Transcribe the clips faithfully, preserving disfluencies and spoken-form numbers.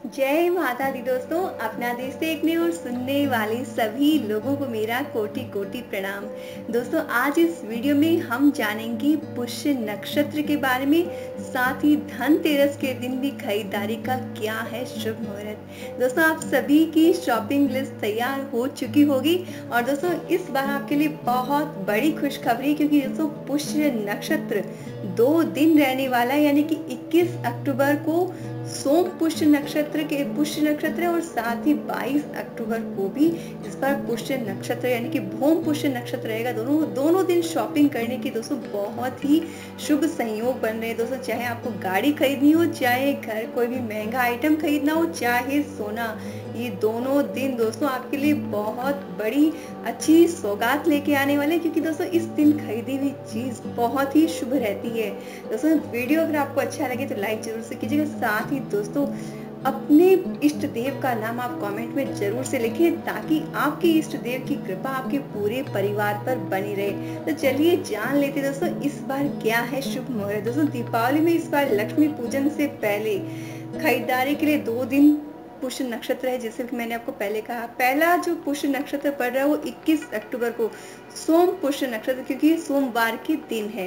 जय माता दी दोस्तों, अपना देश देखने और सुनने वाले सभी लोगों को मेरा कोटि कोटि प्रणाम। दोस्तों, आज इस वीडियो में हम जानेंगे पुष्य नक्षत्र के बारे में, साथ ही धनतेरस के दिन भी खरीदारी का क्या है शुभ मुहूर्त। दोस्तों, आप सभी की शॉपिंग लिस्ट तैयार हो चुकी होगी और दोस्तों इस बार आपके लिए बहुत बड़ी खुशखबरी, क्योंकि दोस्तों पुष्य नक्षत्र दो दिन रहने वाला है, यानी कि इक्कीस अक्टूबर को सोम पुष्य नक्षत्र के पुष्य नक्षत्र है और साथ ही बाईस अक्टूबर को भी इस बार पुष्य नक्षत्र यानी कि भौम पुष्य नक्षत्र रहेगा। दोनों दोनों दिन शॉपिंग करने की दोस्तों बहुत ही शुभ संयोग बन रहे हैं। दोस्तों, चाहे आपको गाड़ी खरीदनी हो, चाहे घर कोई भी महंगा आइटम खरीदना हो, चाहे सोना, ये दोनों दिन दोस्तों आपके लिए बहुत बड़ी अच्छी सौगात लेके आने वाले हैं, क्योंकि दोस्तों इस दिन खरीदी हुई चीज बहुत ही शुभ रहती है। दोस्तों, वीडियो अगर आपको अच्छा लगे तो लाइक जरूर से कीजिएगा। साथ ही दोस्तों अपने इष्ट देव का नाम आप कमेंट में जरूर से लिखें, ताकि आपके इष्ट देव की कृपा आपके पूरे परिवार पर बनी रहे। तो चलिए जान लेते दोस्तों इस बार क्या है शुभ मुहूर्त। दोस्तों, दीपावली में इस बार लक्ष्मी पूजन से पहले खरीदारी के लिए दो दिन पुष्य नक्षत्र है। जैसे कि मैंने आपको पहले कहा, पहला जो पुष्य नक्षत्र पड़ रहा है वो इक्कीस अक्टूबर को सोम पुष्य नक्षत्र, क्योंकि ये सोमवार के दिन है,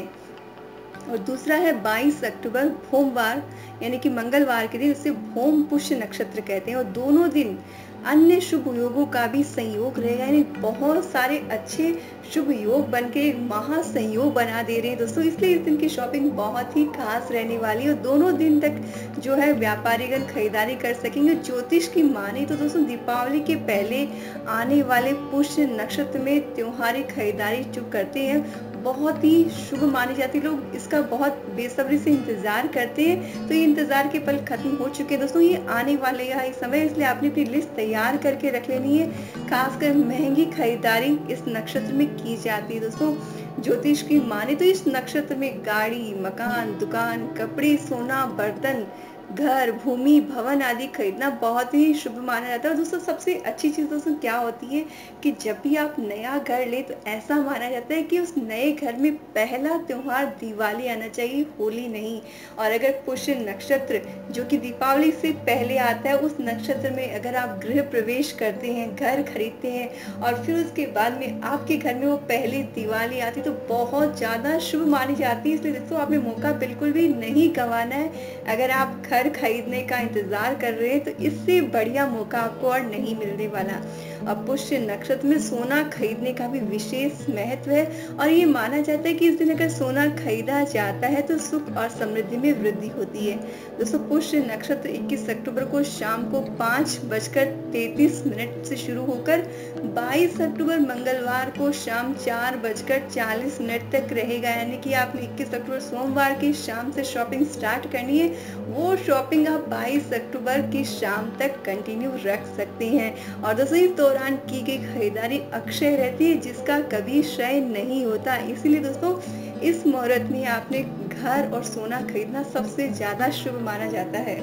और दूसरा है बाईस अक्टूबर भोमवार यानी कि मंगलवार के दिन, इसे भोम पुष्य नक्षत्र कहते हैं। और दोनों दिन अन्य शुभ योगों का भी संयोग रहेगा, यानी बहुत सारे अच्छे शुभ योग बनके एक महासंयोग बना दे रहे हैं दोस्तों। इसलिए इस दिन की शॉपिंग बहुत ही खास रहने वाली है और दोनों दिन तक जो है व्यापारीगण खरीदारी कर सकेंगे। ज्योतिष की माने तो दोस्तों दीपावली के पहले आने वाले पुष्य नक्षत्र में त्योहारी खरीदारी जो करते हैं बहुत ही शुभ मानी जाती है। लोग इसका बहुत बेसब्री से इंतजार करते हैं, तो ये इंतजार के पल खत्म हो चुके हैं दोस्तों। ये आने वाले है समय, इसलिए आपने अपनी लिस्ट तैयार करके रख लेनी है। खासकर महंगी खरीदारी इस नक्षत्र में की जाती है दोस्तों। ज्योतिष की माने तो इस नक्षत्र में गाड़ी, मकान, दुकान, कपड़े, सोना, बर्तन, घर, भूमि, भवन आदि खरीदना बहुत ही शुभ माना जाता है। दोस्तों, सबसे अच्छी चीज दोस्तों क्या होती है कि जब भी आप नया घर ले तो ऐसा माना जाता है कि उस नए घर में पहला त्योहार दिवाली आना चाहिए, होली नहीं। और अगर पुष्य नक्षत्र जो कि दीपावली से पहले आता है, उस नक्षत्र में अगर आप गृह प्रवेश करते हैं, घर खरीदते हैं और फिर उसके बाद में आपके घर में वो पहली दिवाली आती है, तो बहुत ज्यादा शुभ मानी जाती है। इसलिए दोस्तों आपने मौका बिल्कुल भी नहीं गंवाना है। अगर आप घर खरीदने का इंतजार कर रहे हैं तो इससे बढ़िया मौका आपको और नहीं मिलने वाला। अब पुष्य नक्षत्र में सोना खरीदने का भी विशेष महत्व है और ये माना जाता है कि इस दिन अगर सोना खरीदा जाता है तो सुख और समृद्धि में वृद्धि होती है। दोस्तों, पुष्य नक्षत्र इक्कीस अक्टूबर को शाम को पाँच बजकर तैतीस मिनट से शुरू होकर बाईस अक्टूबर मंगलवार को शाम चार बजकर चालीस मिनट तक रहेगा। यानी कि आपने इक्कीस अक्टूबर सोमवार की शाम से शॉपिंग स्टार्ट करनी है, वो शॉपिंग आप बाईस अक्टूबर की शाम तक कंटिन्यू रख सकते हैं। और दोस्तों इस दौरान की गई खरीदारी अक्षय रहती है, जिसका कभी क्षय नहीं होता। इसीलिए दोस्तों इस मुहूर्त में आपने घर और सोना खरीदना सबसे ज्यादा शुभ माना जाता है।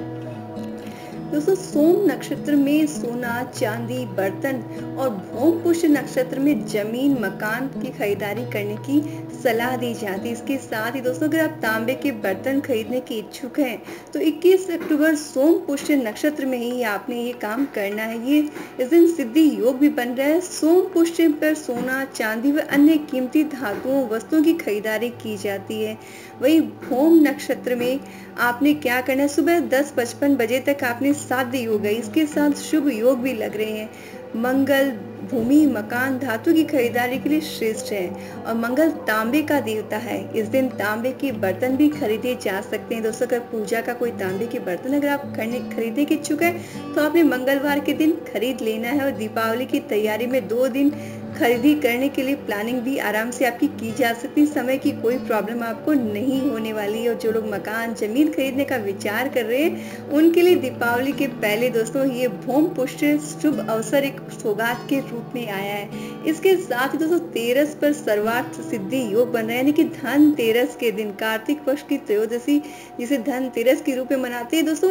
दोस्तों, सोम नक्षत्र में सोना, चांदी, बर्तन और भौम पुष्य नक्षत्र में जमीन, मकान की खरीदारी करने की सलाह दी जाती है। इसके साथ ही दोस्तों अगर आप तांबे के बर्तन खरीदने के इच्छुक हैं तो इक्कीस अक्टूबर सोम पुष्य नक्षत्र में ही आपने ये काम करना है। ये इस दिन सिद्धि योग भी बन रहा है। सोम पुष्य पर सोना, चांदी व अन्य कीमती धातुओं, वस्तुओं की खरीदारी की जाती है। वही भौम नक्षत्र में आपने क्या करना है, सुबह दस पचपन बजे तक आपने साध्य योग है, इसके साथ शुभ योग भी लग रहे हैं। मंगल भूमि, मकान, धातु की खरीदारी के लिए श्रेष्ठ है और मंगल तांबे का देवता है। इस दिन तांबे के बर्तन भी खरीदे जा सकते हैं। दोस्तों, अगर पूजा का कोई तांबे के बर्तन अगर आप खरीदने के इच्छुक है तो आपने मंगलवार के दिन खरीद लेना है। और दीपावली की तैयारी में दो दिन खरीदी करने के लिए प्लानिंग भी आराम से आपकी की जा सकती है। समय की कोई प्रॉब्लम आपको नहीं होने वाली है। और जो लोग मकान, जमीन खरीदने का विचार कर रहे हैं उनके लिए दीपावली के पहले दोस्तों ये भौम पुष्य शुभ अवसर एक सौगात के रूप में आया है। इसके साथ ही दोस्तों तेरस पर सर्वार्थ सिद्धि योग बन रहा है, यानी कि धन तेरस के दिन कार्तिक पक्ष की त्रयोदशी जिसे धन तेरस के रूप में मनाते हैं दोस्तों, इस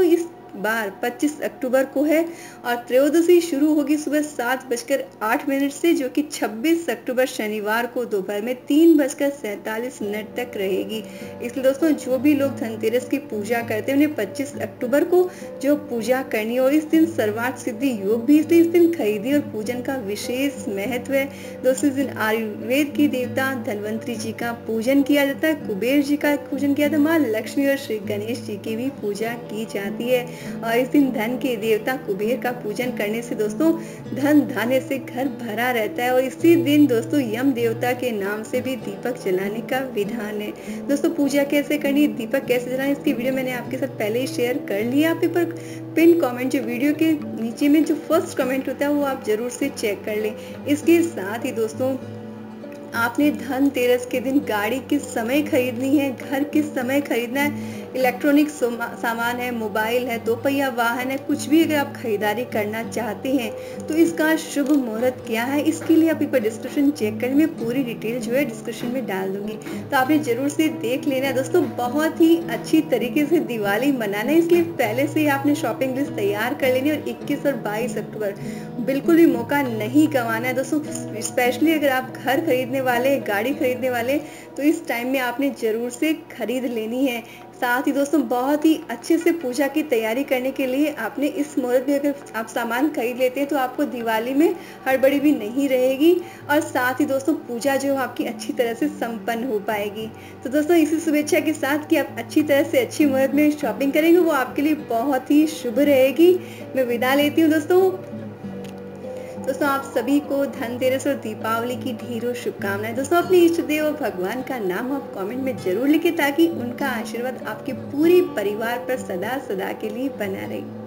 बार पच्चीस अक्टूबर को है और त्रयोदशी शुरू होगी सुबह सात बजकर आठ मिनट से, जो कि छब्बीस अक्टूबर शनिवार को दोपहर में तीन बजकर सैंतालीस मिनट तक रहेगी। इसलिए दोस्तों जो भी लोग धनतेरस की पूजा करते हैं उन्हें पच्चीस अक्टूबर को जो पूजा करनी है, और इस दिन सर्वार्थ सिद्धि योग भी, इसलिए इस दिन खरीदी और पूजन का विशेष महत्व है। दोस्तों इस दिन आयुर्वेद की देवता धन्वंतरी जी का पूजन किया जाता है, कुबेर जी का पूजन किया जाता है, माँ लक्ष्मी और श्री गणेश जी की भी पूजा की जाती है। और इस दिन धन के देवता कुबेर का पूजन करने से दोस्तों धन धान्य से घर भरा रहता है। और इसी दिन दोस्तों यम देवता के नाम से भी दीपक जलाने का विधान है। दोस्तों पूजा कैसे करनी, दीपक कैसे जलाना, इसकी वीडियो मैंने आपके साथ पहले ही शेयर कर लिया। आप पर पिन कमेंट जो वीडियो के नीचे में जो फर्स्ट कमेंट होता है वो आप जरूर से चेक कर लें। इसके साथ ही दोस्तों आपने धनतेरस के दिन गाड़ी किस समय खरीदनी है, घर किस समय खरीदना है, इलेक्ट्रॉनिक सामान है, मोबाइल है, दो पहिया वाहन है, कुछ भी अगर आप खरीदारी करना चाहते हैं तो इसका शुभ मुहूर्त क्या है, इसके लिए आप एक बार डिस्क्रिप्शन चेक करें। मैं पूरी डिटेल जो है डिस्क्रिप्शन में डाल दूंगी, तो आपने जरूर से देख लेना है। दोस्तों बहुत ही अच्छी तरीके से दिवाली मनाना है, इसलिए पहले से ही आपने शॉपिंग लिस्ट तैयार कर लेनी है। और इक्कीस और बाईस अक्टूबर बिल्कुल भी मौका नहीं गंवाना है दोस्तों। स्पेशली अगर आप घर खरीदने वाले, गाड़ी खरीदने वाले, तो इस टाइम में आपने जरूर से खरीद लेनी है। साथ ही दोस्तों बहुत ही अच्छे से पूजा की तैयारी करने के लिए आपने इस मुहूर्त में अगर आप सामान खरीद लेते हैं तो आपको दिवाली में हड़बड़ी भी नहीं रहेगी, और साथ ही दोस्तों पूजा जो आपकी अच्छी तरह से संपन्न हो पाएगी। तो दोस्तों इसी शुभेच्छा के साथ कि आप अच्छी तरह से अच्छी मुहूर्त में शॉपिंग करेंगे, वो आपके लिए बहुत ही शुभ रहेगी। मैं विदा लेती हूँ दोस्तों। दोस्तों आप सभी को धनतेरस और दीपावली की ढेरों शुभकामनाएं। दोस्तों अपने इष्ट देव और भगवान का नाम आप कमेंट में जरूर लिखें, ताकि उनका आशीर्वाद आपके पूरे परिवार पर सदा सदा के लिए बना रहे।